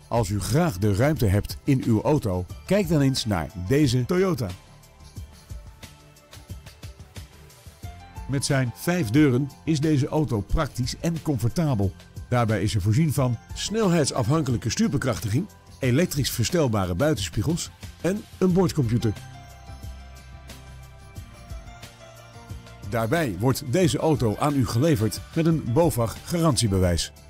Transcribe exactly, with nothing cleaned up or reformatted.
Als u graag de ruimte hebt in uw auto, kijk dan eens naar deze Toyota. Met zijn vijf deuren is deze auto praktisch en comfortabel. Daarbij is er voorzien van snelheidsafhankelijke stuurbekrachtiging, elektrisch verstelbare buitenspiegels en een boordcomputer. Daarbij wordt deze auto aan u geleverd met een BOVAG garantiebewijs.